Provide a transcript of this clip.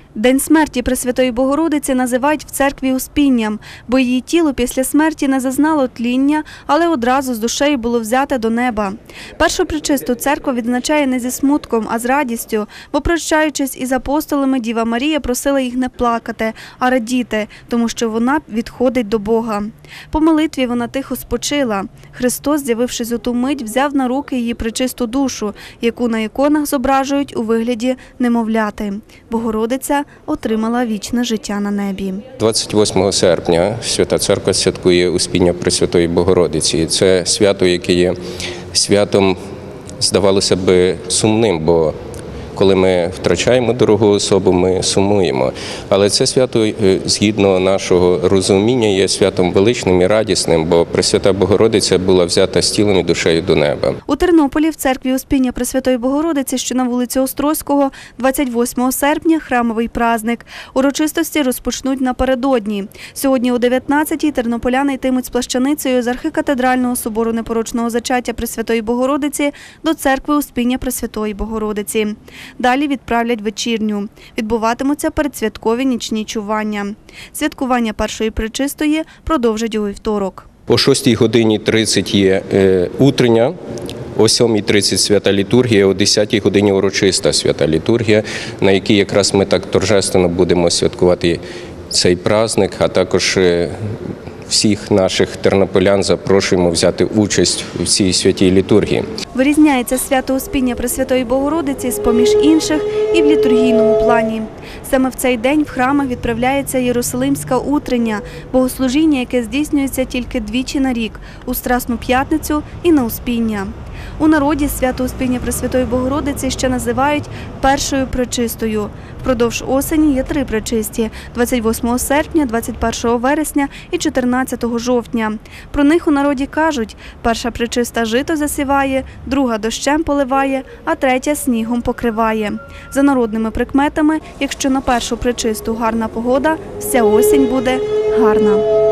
День смерті Пресвятої Богородиці називають в церкві Успінням, бо її тіло після смерті не зазнало тління, але одразу з душею було взяте до неба. Першопречисту церква відзначає не зі смутком, а з радістю, бо, прощаючись із апостолами, Діва Марія просила їх не плакати, а радіти, тому що вона відходить до Бога. По молитві вона тихо спочила. Христос, з'явившись у ту мить, взяв на руки її пречисту душу, яку на іконах зображують у вигляді немовляти. Богородиця отримала вічне життя на небі. 28 серпня Свята Церква святкує Успіння Пресвятої Богородиці. Це свято, яке є святом, здавалося б, сумним, бо коли ми втрачаємо дорогу особу, ми сумуємо. Але це свято, згідно нашого розуміння, є святом величним і радісним, бо Пресвята Богородиця була взята з тілом і душею до неба. У Тернополі в церкві Успіння Пресвятої Богородиці, що на вулиці Острозького, 28 серпня – храмовий праздник. Урочистості розпочнуть напередодні. Сьогодні о 19-й тернополяни йтимуть з плащаницею з архікатедрального собору Непорочного зачаття Пресвятої Богородиці до церкви Успіння Пресвятої Богородиці. Далі відправлять вечірню. Відбуватимуться передсвяткові нічні чування. Святкування першої пречистої продовжать у вівторок. О 6:30 є утрення, о 7:30 свята літургія, о 10 годині урочиста свята літургія, на якій якраз ми так торжественно будемо святкувати цей праздник, а також всіх наших тернополян запрошуємо взяти участь у цій святій літургії. Вирізняється свято Успіння Пресвятої Богородиці з-поміж інших і в літургійному плані. Саме в цей день в храмах відправляється Єрусалимська утрення, богослужіння, яке здійснюється тільки двічі на рік – у Страсну п'ятницю і на Успіння. У народі свято Успіння Пресвятої Богородиці ще називають першою пречистою. Впродовж осені є 3 пречисті – 28 серпня, 21 вересня і 14 жовтня. Про них у народі кажуть – перша пречиста жито засіває, друга дощем поливає, а третя снігом покриває. За народними прикметами, якщо на першу пречисту гарна погода, вся осінь буде гарна.